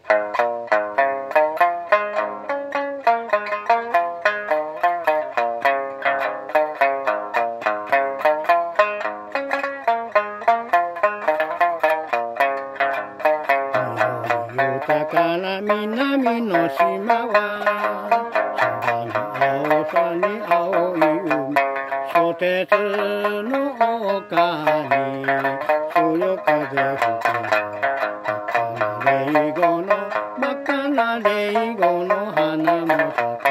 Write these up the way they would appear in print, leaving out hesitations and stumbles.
豊かな南の島は空の青さに青い海、ソテツの丘に強風吹く真っ赤なレイゴの花も咲く。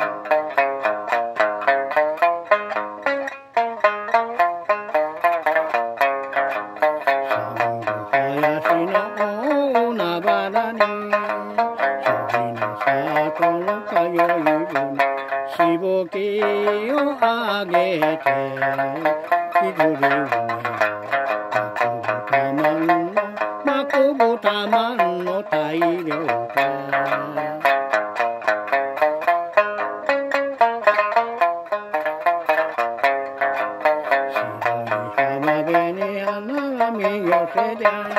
林の大海原に日の里の通い船、しぶきをあげて気づりまくぶたまんの大漁か。浜辺に花見寄せりゃ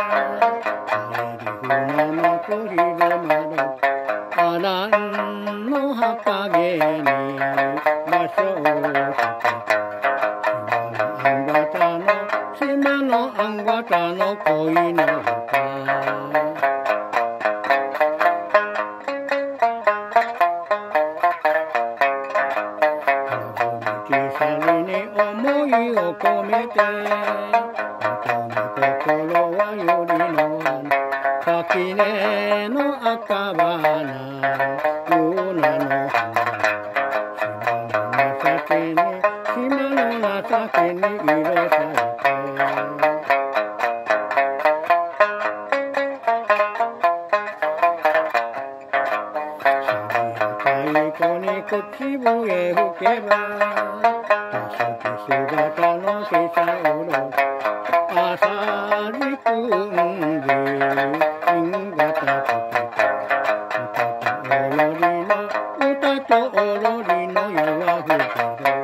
船の鳥でまだアランの墓毛に場所をかけ島のあんがたの恋の歌。に思いを込めて心はよりの垣根の赤花ルナの花、島の情けに色されて太鼓に口笛吹けば姿のけさおろ朝に組んで銀河たと歌と踊りの夜はふける。